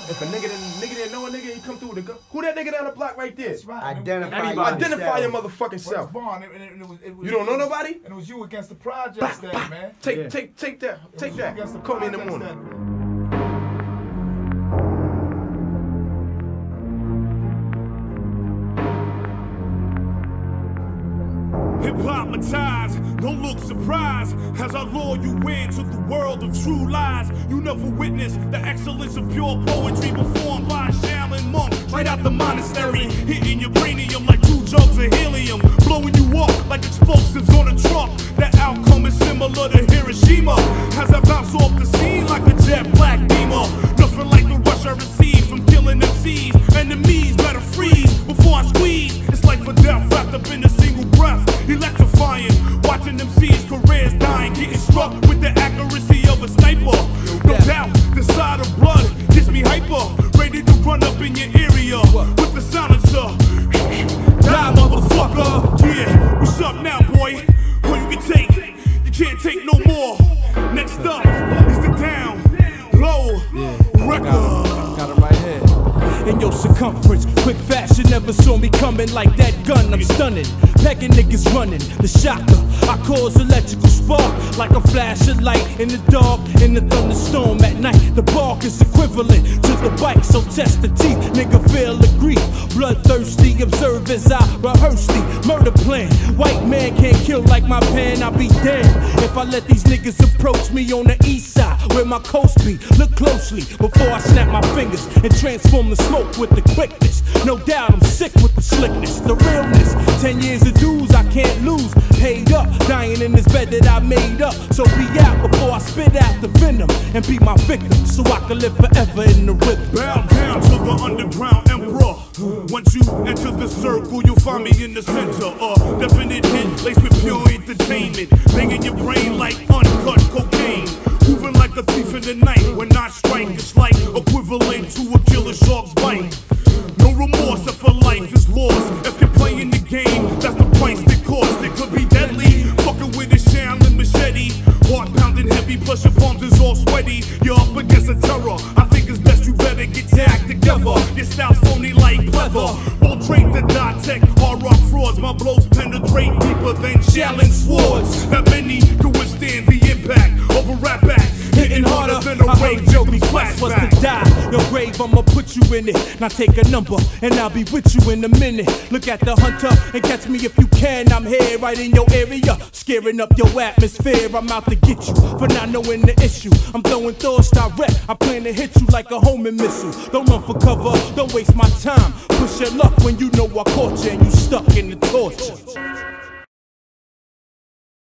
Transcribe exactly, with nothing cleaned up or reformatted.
If a nigga didn't, nigga didn't know a nigga, he come through with a gun. Who that nigga down the block right there? That's right. Identify, your Identify your motherfucking self. Well, it was Vaughn, and it was, it was, you don't know nobody? And it was you against the projects then, man. Take, yeah. take, take that. It Take that. the Call me in the morning. Then. Hypnotized, don't look surprised as I lure you into the world of true lies. You never witnessed the excellence of pure poetry performed by a Shaolin monk right out the monastery, hitting your cranium like two jugs of helium, blowing you up like explosives on a truck. The outcome is similar to Hiroshima as I bounce off the scene like a jet black beamer. Nothing like the rush I received from killing M Cs. Enemies better freeze before I squeeze. It's like for death wrapped up in a single breath. Electrifying, watching them C's careers dying, getting struck with the accuracy of a sniper. No doubt, the side of blood gets me hyper, ready to run up in your area with the silencer. Die, motherfucker. Yeah, what's up now, boy? All you can take, you can't take no more. Next up is the down low record. Got it right here. In your circumference, quick fashion never saw me coming like that gun. I'm stunning, pegging niggas running. The shocker, I cause electrical spark like a flash of light in the dark, in the thunderstorm at night. The bark is equivalent to the bite, so test the teeth, nigga feel the grief. Bloodthirsty, observe as I rehearse the murder plan. White man can't kill like my pen, I'll be damned if I let these niggas approach me on the east side where my coast be. Look closely before I snap my fingers and transform the smoke with the quickness. No doubt I'm sick with the slickness, the realness. Ten years of dues I can't lose. Paid up, dying in this bed that I made up. So be out before I spit out the venom and be my victim, so I can live forever in the rhythm. Bow down to the underground emperor. Once you enter the circle, you'll find me in the center. A definite hit, laced with pure entertainment, banging your brain like uncut cocaine. Moving like a thief in the night. When I strike, it's like equivalent to a killer shark's bite. No remorse if a life is lost. If you're playing the game, that's the price that costs. It could be deadly, fucking with a Shaolin machete. Heart pounding heavy, plus your palms is all sweaty. You're up against a terror. I think it's best you better get your act together. Your style's phony like pleather. Won't trade the dot tech, hard rock frauds. My blows penetrate deeper than Shaolin swords. Not many can withstand the impact of a rap act. Hitting harder than a rage, Joe be flex was to die. Your grave, I'ma put you in it. Now take a number, and I'll be with you in a minute. Look at the hunter and catch me if you can. I'm here right in your area, scaring up your atmosphere. I'm out to get you for not knowing the issue. I'm throwing thoughts direct. I plan to hit you like a homing missile. Don't run for cover, don't waste my time. Push your luck when you know I caught you and you stuck in the torture.